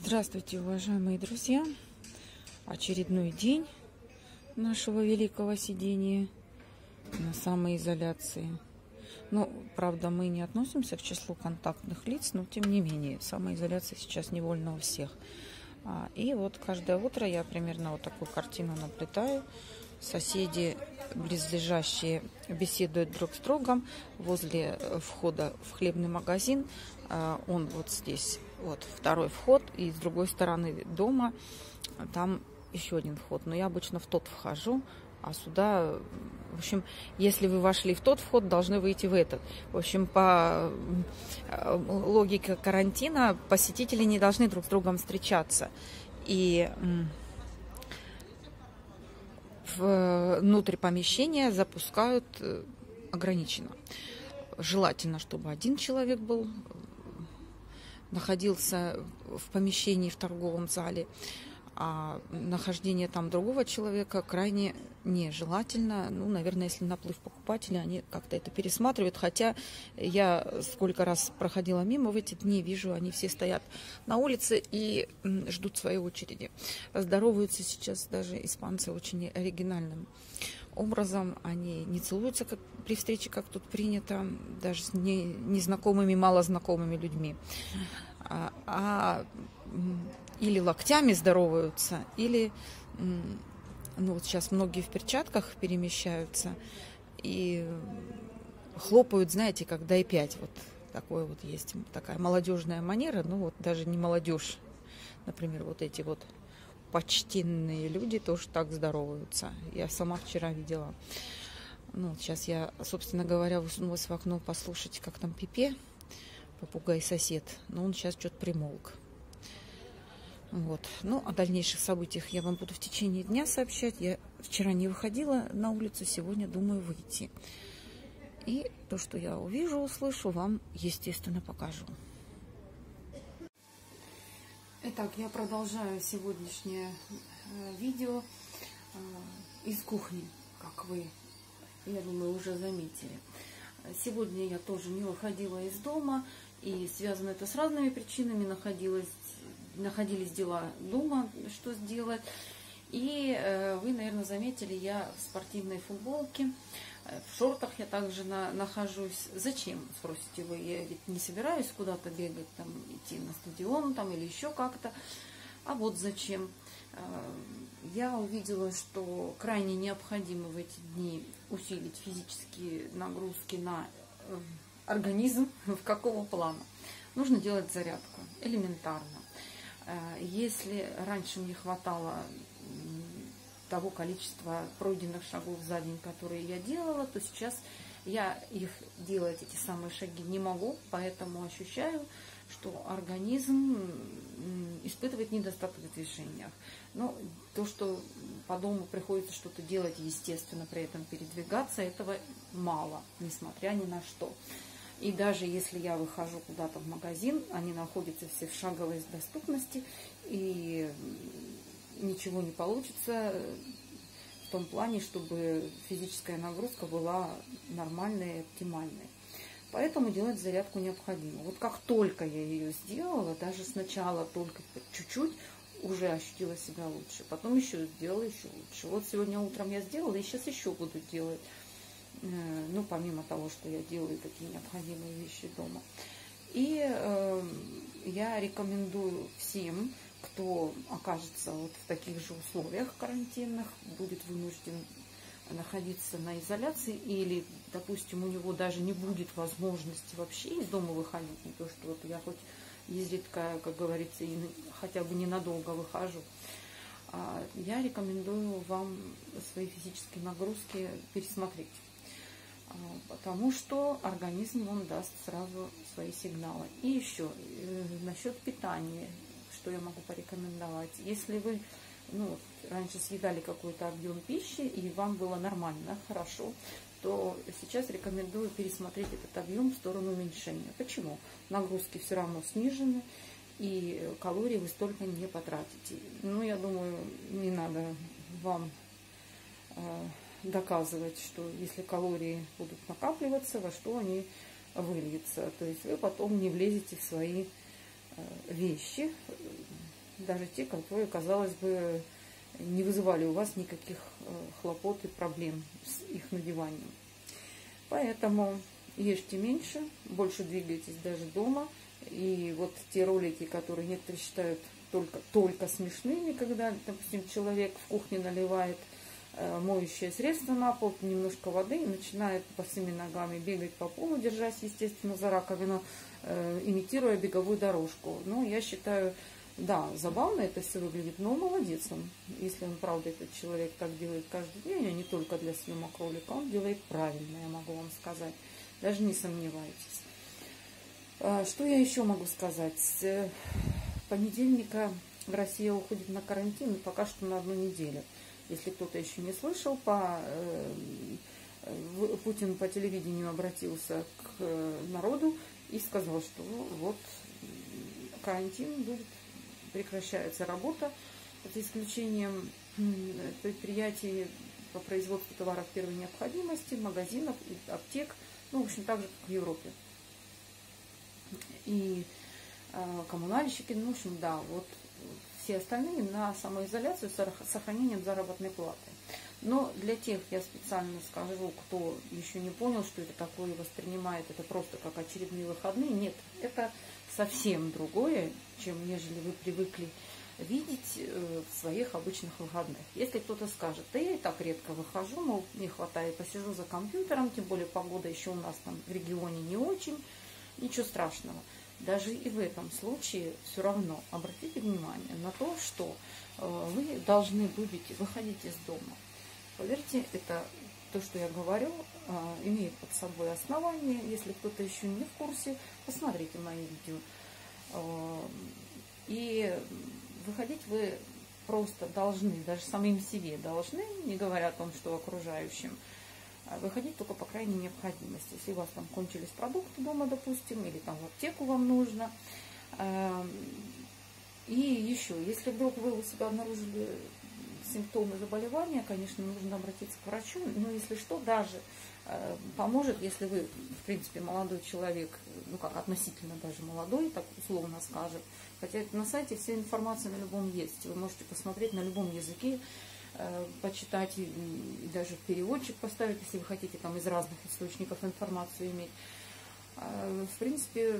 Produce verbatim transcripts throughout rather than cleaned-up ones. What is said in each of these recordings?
Здравствуйте, уважаемые друзья! Очередной день нашего великого сидения на самоизоляции. Ну, правда, мы не относимся к числу контактных лиц, но тем не менее, самоизоляция сейчас невольна у всех. И вот каждое утро я примерно вот такую картину наблюдаю. Соседи, близлежащие, беседуют друг с другом возле входа в хлебный магазин. Он вот здесь, вот второй вход, и с другой стороны дома там еще один вход. Но я обычно в тот вхожу, а сюда, в общем, если вы вошли в тот вход, должны выйти в этот. В общем, по логике карантина посетители не должны друг с другом встречаться. И внутрь помещения запускают ограниченно. Желательно, чтобы один человек был, находился в помещении в торговом зале, а нахождение там другого человека крайне нежелательно. Ну, наверное, если наплыв покупателей, они как-то это пересматривают. Хотя я сколько раз проходила мимо в эти дни, вижу, они все стоят на улице и ждут своей очереди. Здороваются сейчас даже испанцы очень оригинальным образом. Они не целуются как при встрече, как тут принято, даже с не, незнакомыми, малознакомыми людьми. А, а или локтями здороваются, или, ну вот сейчас многие в перчатках перемещаются и хлопают, знаете, как дай пять. Вот такое вот есть, такая молодежная манера, ну вот даже не молодежь, например, вот эти вот почтенные люди тоже так здороваются. Я сама вчера видела. Ну, сейчас я, собственно говоря, высунулась в окно послушать, как там Пипе, попугай-сосед, но он сейчас что-то примолк. Вот. Ну, о дальнейших событиях я вам буду в течение дня сообщать. Я вчера не выходила на улицу, сегодня думаю выйти. И то, что я увижу, услышу, вам, естественно, покажу. Итак, я продолжаю сегодняшнее видео из кухни, как вы, я думаю, уже заметили. Сегодня я тоже не выходила из дома, и связано это с разными причинами. Находилась, находились дела дома, что сделать. И э, вы, наверное, заметили, я в спортивной футболке, в шортах я также на, нахожусь. Зачем, спросите вы? Я ведь не собираюсь куда-то бегать, там, идти на стадион там, или еще как-то. А вот зачем. Я увидела, что крайне необходимо в эти дни усилить физические нагрузки на организм. В какого плана? Нужно делать зарядку, элементарно. Если раньше мне хватало того количества пройденных шагов за день, которые я делала, то сейчас я их делать, эти самые шаги, не могу, поэтому ощущаю, что организм испытывает недостаток в движениях. Но то, что по дому приходится что-то делать, естественно, при этом передвигаться, этого мало, несмотря ни на что. И даже если я выхожу куда-то в магазин, они находятся все в шаговой доступности, и ничего не получится в том плане, чтобы физическая нагрузка была нормальной и оптимальной. Поэтому делать зарядку необходимо. Вот как только я ее сделала, даже сначала только чуть-чуть, уже ощутила себя лучше. Потом еще сделала еще лучше. Вот сегодня утром я сделала, и сейчас еще буду делать. Ну, помимо того, что я делаю такие необходимые вещи дома. И э, я рекомендую всем, кто окажется вот в таких же условиях карантинных, будет вынужден находиться на изоляции, или, допустим, у него даже не будет возможности вообще из дома выходить, не то, что вот я хоть изредка, как говорится, и хотя бы ненадолго выхожу, я рекомендую вам свои физические нагрузки пересмотреть, потому что организм, он даст сразу свои сигналы. И еще насчет питания, что я могу порекомендовать. Если вы ну, раньше съедали какой-то объем пищи, и вам было нормально, хорошо, то сейчас рекомендую пересмотреть этот объем в сторону уменьшения. Почему? Нагрузки все равно снижены, и калорий вы столько не потратите. Ну, я думаю, не надо вам э, доказывать, что если калории будут накапливаться, во что они выльются. То есть вы потом не влезете в свои э, вещи, даже те, которые, казалось бы, не вызывали у вас никаких хлопот и проблем с их надеванием. Поэтому ешьте меньше, больше двигайтесь даже дома. И вот те ролики, которые некоторые считают только, только смешными, когда, допустим, человек в кухне наливает э, моющее средство на пол, немножко воды и начинает босыми ногами бегать по полу, держась, естественно, за раковину, э, имитируя беговую дорожку. Ну, я считаю, да, забавно это все выглядит, но молодец он. Если он, правда, этот человек так делает каждый день, а не только для съемок ролика, он делает правильно, я могу вам сказать. Даже не сомневайтесь. Что я еще могу сказать? С понедельника Россия уходит на карантин, и пока что на одну неделю. Если кто-то еще не слышал, по, Путин по телевидению обратился к народу и сказал, что вот карантин будет, прекращается работа, за исключением предприятий по производству товаров первой необходимости, магазинов, аптек, ну, в общем, так же, как в Европе. И э, коммунальщики, ну, в общем, да, вот все остальные на самоизоляцию с сохранением заработной платы. Но для тех, я специально скажу, кто еще не понял, что это такое, и воспринимает это просто как очередные выходные, нет, это совсем другое, чем нежели вы привыкли видеть в своих обычных выходных. Если кто-то скажет, да я и так редко выхожу, мол, не хватает, посижу за компьютером, тем более погода еще у нас там в регионе не очень, ничего страшного. Даже и в этом случае все равно обратите внимание на то, что вы должны будете выходить из дома. Поверьте, это то, что я говорю, имеет под собой основание. Если кто-то еще не в курсе, посмотрите мои видео. И выходить вы просто должны, даже самим себе должны, не говоря о том, что окружающим, выходить только по крайней необходимости. Если у вас там кончились продукты дома, допустим, или там в аптеку вам нужно. И еще, если вдруг вы у себя обнаружили симптомы заболевания, конечно, нужно обратиться к врачу. Но если что, даже поможет, если вы, в принципе, молодой человек, ну как, относительно даже молодой, так условно скажем. Хотя на сайте вся информация на любом есть. Вы можете посмотреть на любом языке, почитать и даже переводчик поставить, если вы хотите там из разных источников информацию иметь. В принципе,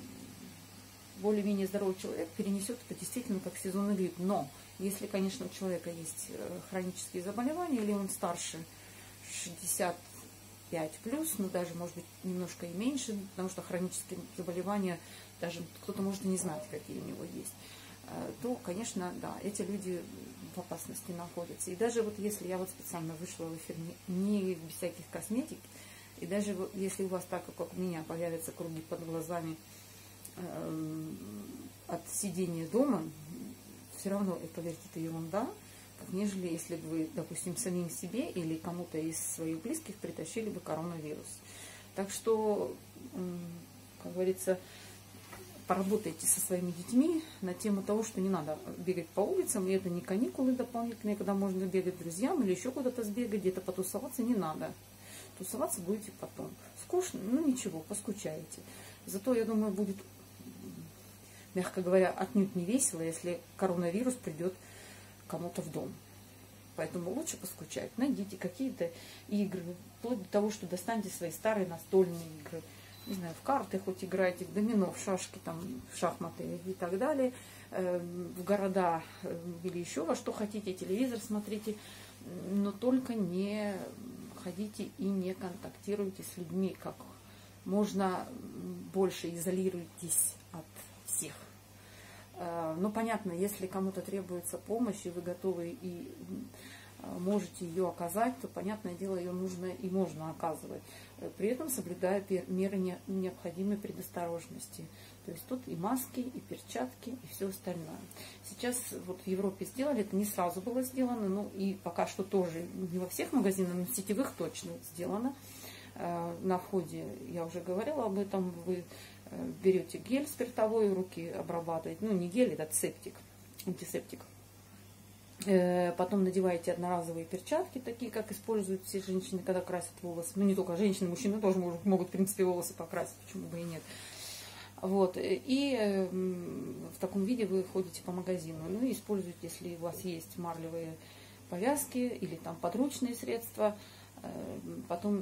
более-менее здоровый человек перенесет это действительно как сезонный грипп. Но если, конечно, у человека есть хронические заболевания, или он старше шестьдесят пять плюс, ну даже, может быть, немножко и меньше, потому что хронические заболевания, даже кто-то может и не знать, какие у него есть, то, конечно, да, эти люди в опасности находятся. И даже вот если я вот специально вышла в эфир не, не без всяких косметик, и даже вот если у вас так, как у меня, появятся круги под глазами э, от сидения дома, все равно, поверьте, это ерунда, как нежели если бы вы, допустим, самим себе или кому-то из своих близких притащили бы коронавирус. Так что, как говорится, поработайте со своими детьми на тему того, что не надо бегать по улицам, и это не каникулы дополнительные, когда можно бегать к друзьям или еще куда-то сбегать, где-то потусоваться не надо. Тусоваться будете потом. Скучно? Ну ничего, поскучаете. Зато, я думаю, будет, мягко говоря, отнюдь не весело, если коронавирус придет кому-то в дом. Поэтому лучше поскучать. Найдите какие-то игры, вплоть до того, что достаньте свои старые настольные игры. Не знаю, в карты хоть играете, в домино, в шашки, там, в шахматы и так далее, в города или еще во что хотите, телевизор смотрите, но только не ходите и не контактируйте с людьми, как можно больше изолируйтесь от всех. Но понятно, если кому-то требуется помощь, и вы готовы и можете ее оказать, то, понятное дело, ее нужно и можно оказывать, при этом соблюдая меры необходимой предосторожности. То есть тут и маски, и перчатки, и все остальное. Сейчас вот в Европе сделали, это не сразу было сделано, ну и пока что тоже не во всех магазинах, но в сетевых точно сделано. На входе, я уже говорила об этом, вы берете гель спиртовой, руки обрабатываете, ну не гель, это септик, антисептик. Потом надеваете одноразовые перчатки, такие, как используют все женщины, когда красят волосы. Ну, не только женщины, мужчины тоже могут, могут в принципе, волосы покрасить, почему бы и нет. Вот, и в таком виде вы ходите по магазину. Ну и используйте, если у вас есть марлевые повязки или там подручные средства. Потом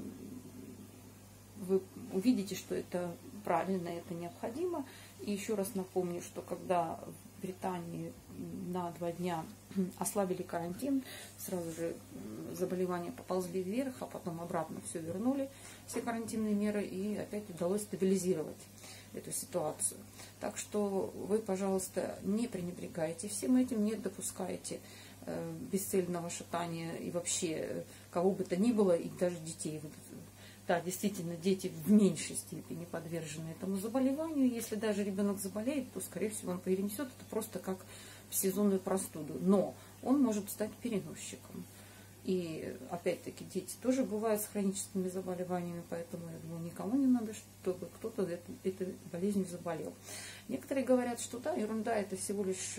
вы увидите, что это правильно, это необходимо. И еще раз напомню, что когда в Британии на два дня ослабили карантин, сразу же заболевания поползли вверх, а потом обратно все вернули, все карантинные меры, и опять удалось стабилизировать эту ситуацию. Так что вы, пожалуйста, не пренебрегайте всем этим, не допускайте э, бесцельного шатания и вообще э, кого бы то ни было, и даже детей. Да, действительно, дети в меньшей степени подвержены этому заболеванию. Если даже ребенок заболеет, то, скорее всего, он перенесет это просто как сезонную простуду. Но он может стать переносчиком. И, опять-таки, дети тоже бывают с хроническими заболеваниями, поэтому, я думаю, никому не надо, чтобы кто-то этой болезнью заболел. Некоторые говорят, что да, ерунда, это всего лишь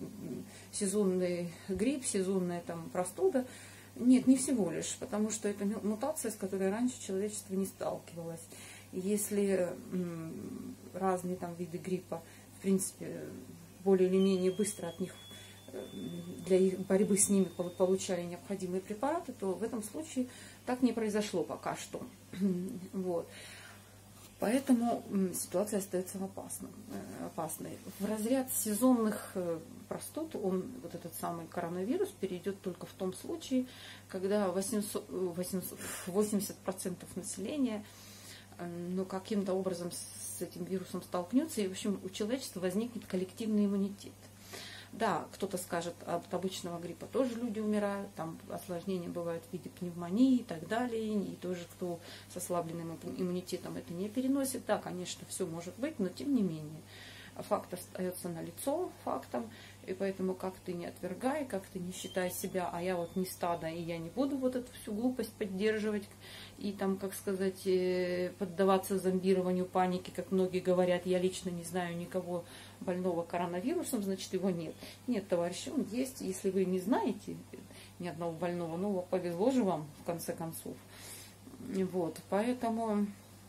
сезонный грипп, сезонная там простуда. Нет, не всего лишь, потому что это мутация, с которой раньше человечество не сталкивалось. И если разные там виды гриппа, в принципе, более или менее быстро от них, для их борьбы с ними получали необходимые препараты, то в этом случае так не произошло пока что. Вот. Поэтому ситуация остается опасной. опасной. В разряд сезонных простуд он, вот этот самый коронавирус, перейдет только в том случае, когда восемьсот, восемьдесят процентов населения ну, каким-то образом с этим вирусом столкнется, и, в общем, у человечества возникнет коллективный иммунитет. Да, кто-то скажет, от обычного гриппа тоже люди умирают, там осложнения бывают в виде пневмонии и так далее, и тоже кто с ослабленным иммунитетом это не переносит. Да, конечно, все может быть, но тем не менее. Факт остается налицо фактом, и поэтому как ты не отвергай, как ты не считай себя, а я вот не стадо, и я не буду вот эту всю глупость поддерживать, и там, как сказать, поддаваться зомбированию, панике, как многие говорят, я лично не знаю никого больного коронавирусом, значит его нет. Нет, товарищи, он есть, если вы не знаете ни одного больного, ну, повезло же вам, в конце концов. Вот, поэтому...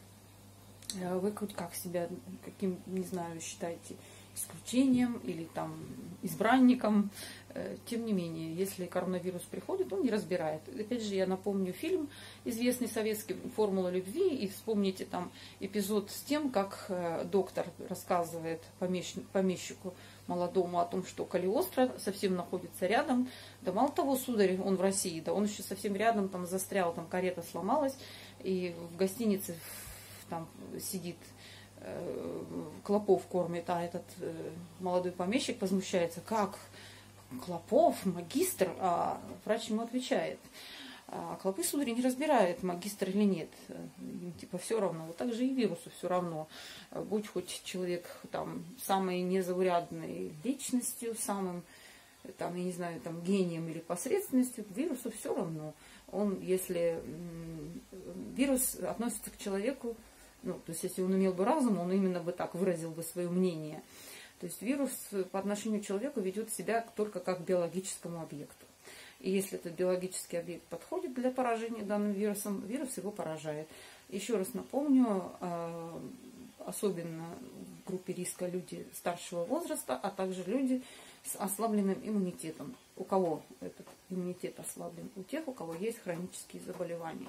Вы хоть как себя, каким, не знаю, считаете исключением или там избранником. Тем не менее, если коронавирус приходит, он не разбирает. Опять же, я напомню фильм известный советский «Формула любви», и вспомните там эпизод с тем, как доктор рассказывает помещику молодому о том, что Калиостро совсем находится рядом. Да мало того, сударь, он в России, да он еще совсем рядом, там застрял, там карета сломалась, и в гостинице там сидит, э, клопов кормит, а этот э, молодой помещик возмущается, как Клопов, магистр, а врач ему отвечает, а клопы, сударь, не разбирает, магистр или нет, им типа все равно, вот так же и вирусу все равно, будь хоть человек там самой незаурядной личностью, самым там, я не знаю, там гением или посредственностью, вирусу все равно. Он, если вирус относится к человеку, ну, то есть, если он имел бы разум, он именно бы так выразил бы свое мнение. То есть, вирус по отношению к человеку ведет себя только как к биологическому объекту. И если этот биологический объект подходит для поражения данным вирусом, вирус его поражает. Еще раз напомню, особенно в группе риска люди старшего возраста, а также люди с ослабленным иммунитетом. У кого этот иммунитет ослаблен? У тех, у кого есть хронические заболевания.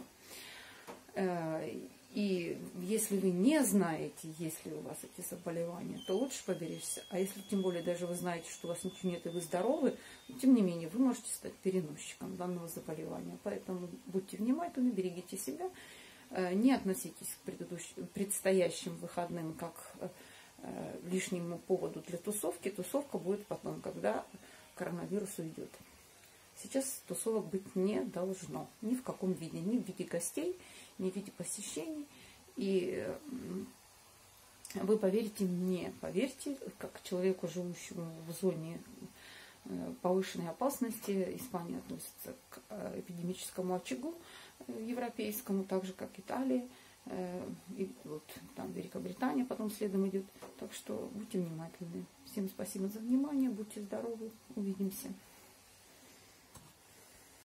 И если вы не знаете, есть ли у вас эти заболевания, то лучше поберечься. А если тем более даже вы знаете, что у вас ничего нет и вы здоровы, тем не менее вы можете стать переносчиком данного заболевания. Поэтому будьте внимательны, берегите себя, не относитесь к предыдущим, предстоящим выходным как лишнему поводу для тусовки. Тусовка будет потом, когда коронавирус уйдет. Сейчас тусовок быть не должно. Ни в каком виде. Ни в виде гостей, ни в виде посещений. И вы поверите мне, поверьте, как человеку, живущему в зоне повышенной опасности, Испания относится к эпидемическому очагу европейскому, так же, как Италия. И вот там Великобритания потом следом идет. Так что будьте внимательны. Всем спасибо за внимание. Будьте здоровы. Увидимся.